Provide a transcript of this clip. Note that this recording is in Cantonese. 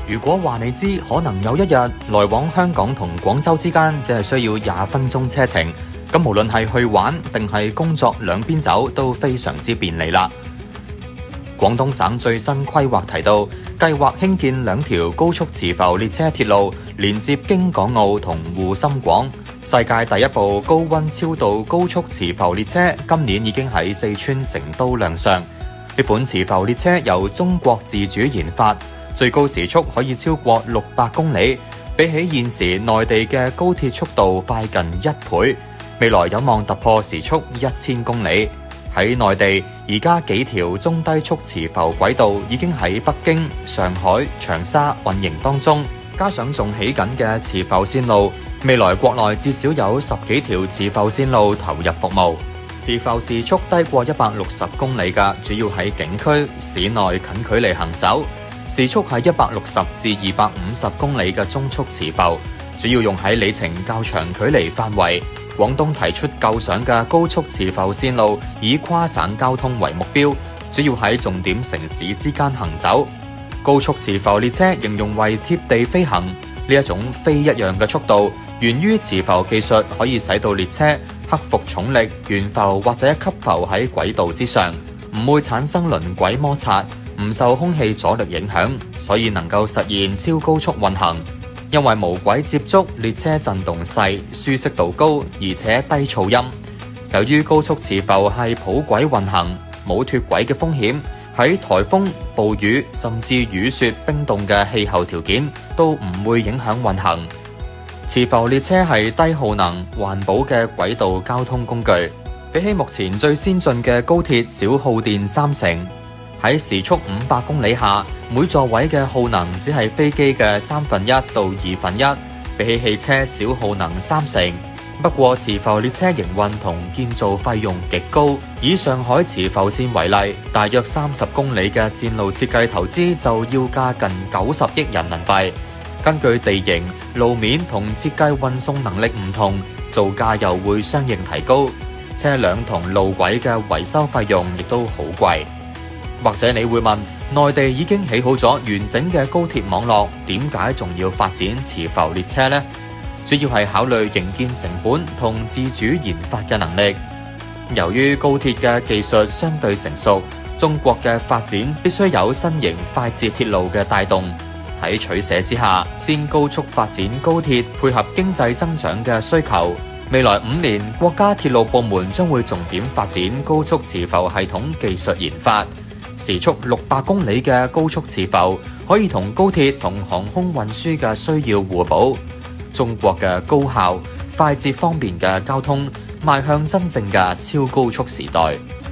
如果話你知可能有一日來往香港同廣州之間只係需要20分鐘車程，咁無論係去玩定係工作兩邊走都非常之便利啦。廣東省最新規劃提到，計劃興建2條高速磁浮列車鐵路，連接京港澳同滬深廣。世界第一部高溫超導高速磁浮列車今年已經喺四川成都亮相。呢款磁浮列車由中國自主研發，最高時速可以超過600公里，比起現時內地嘅高鐵速度快近1倍。未來有望突破時速1000公里。喺內地，而家幾條中低速磁浮軌道已經喺北京、上海、長沙運營當中，加上仲起緊嘅磁浮線路，未來國內至少有10幾條磁浮線路投入服務。磁浮時速低過160公里嘅，主要喺景區、市內近距離行走；時速係160至250公里嘅中速磁浮，主要用喺里程較長距離範圍。廣東提出構想嘅高速磁浮線路，以跨省交通為目標，主要喺重點城市之間行走。高速磁浮列車形容為貼地飛行，呢一種非一樣嘅速度，源於磁浮技術可以使到列車克服重力、懸浮或者吸浮喺軌道之上，唔會產生輪軌摩擦，唔受空氣阻力影響，所以能夠實現超高速運行。因為無軌接觸，列車震動細、舒適度高，而且低噪音。由於高速磁浮係普軌運行，冇脫軌嘅風險，喺颱風、暴雨甚至雨雪冰凍嘅氣候條件都唔會影響運行。磁浮列車係低耗能、環保嘅軌道交通工具，比起目前最先進嘅高鐵少耗電30%。喺時速500公里下，每座位嘅耗能只係飛機嘅1/3到1/2，比起汽車少耗能30%。不過磁浮列車營運同建造費用極高，以上海磁浮線為例，大約30公里嘅線路設計投資就要價近90億人民幣。根據地形、路面同設計運送能力唔同，造價又會相應提高，車輛同路軌嘅維修費用亦都好貴。或者你會問，內地已經起好咗完整嘅高鐵網絡，點解仲要發展磁浮列車呢？主要係考慮營建成本同自主研發嘅能力。由於高鐵嘅技術相對成熟，中國嘅發展必須有新型快捷鐵路嘅帶動。喺取捨之下，先高速發展高鐵，配合經濟增長嘅需求。未來5年，國家鐵路部門將會重點發展高速磁浮系統技術研發。時速600公里嘅高速磁浮可以同高鐵同航空運輸嘅需要互補。中國嘅高效、快捷、方便嘅交通邁向真正嘅超高速時代。